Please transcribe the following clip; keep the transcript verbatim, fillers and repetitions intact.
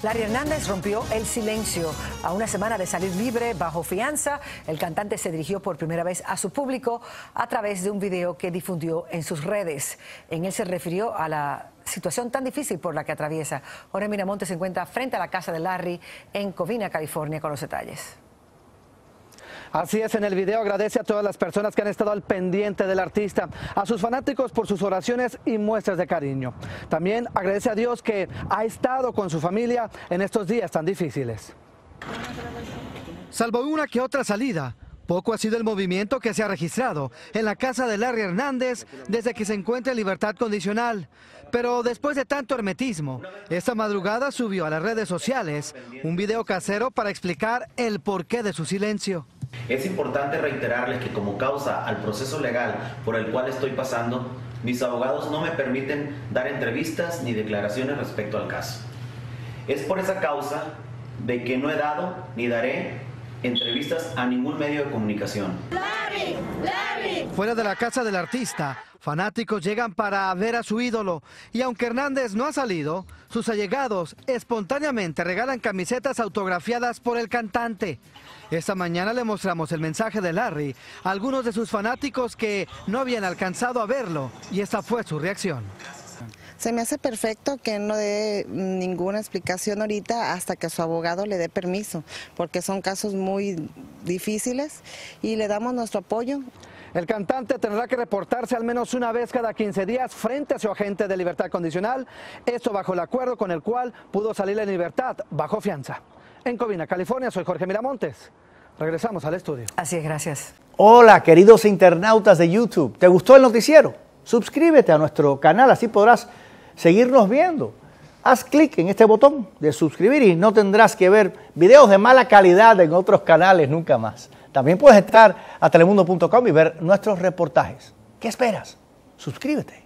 Larry Hernández rompió el silencio. A una semana de salir libre bajo fianza, el cantante se dirigió por primera vez a su público a través de un video que difundió en sus redes. En él se refirió a la situación tan difícil por la que atraviesa. Jorge Miramontes se encuentra frente a la casa de Larry en Covina, California, con los detalles. Así es, en el video agradece a todas las personas que han estado al pendiente del artista, a sus fanáticos por sus oraciones y muestras de cariño. También agradece a Dios que ha estado con su familia en estos días tan difíciles. Salvo una que otra salida, poco ha sido el movimiento que se ha registrado en la casa de Larry Hernández desde que se encuentra en libertad condicional. Pero después de tanto hermetismo, esta madrugada subió a las redes sociales un video casero para explicar el porqué de su silencio. Es importante reiterarles que como causa al proceso legal por el cual estoy pasando, mis abogados no me permiten dar entrevistas ni declaraciones respecto al caso. Es por esa causa de que no he dado ni daré entrevistas a ningún medio de comunicación. Larry, Larry. Fuera de la casa del artista, fanáticos llegan para ver a su ídolo y aunque Hernández no ha salido, sus allegados espontáneamente regalan camisetas autografiadas por el cantante. Esta mañana le mostramos el mensaje de Larry a algunos de sus fanáticos que no habían alcanzado a verlo y esta fue su reacción. Se me hace perfecto que no dé ninguna explicación ahorita hasta que su abogado le dé permiso, porque son casos muy difíciles y le damos nuestro apoyo. El cantante tendrá que reportarse al menos una vez cada quince días frente a su agente de libertad condicional, esto bajo el acuerdo con el cual pudo salir en libertad bajo fianza. En Covina, California, soy Jorge Miramontes. Regresamos al estudio. Así es, gracias. Hola, queridos internautas de YouTube. ¿Te gustó el noticiero? Suscríbete a nuestro canal, así podrás seguirnos viendo. Haz clic en este botón de suscribir y no tendrás que ver videos de mala calidad en otros canales nunca más. También puedes entrar a telemundo punto com y ver nuestros reportajes. ¿Qué esperas? Suscríbete.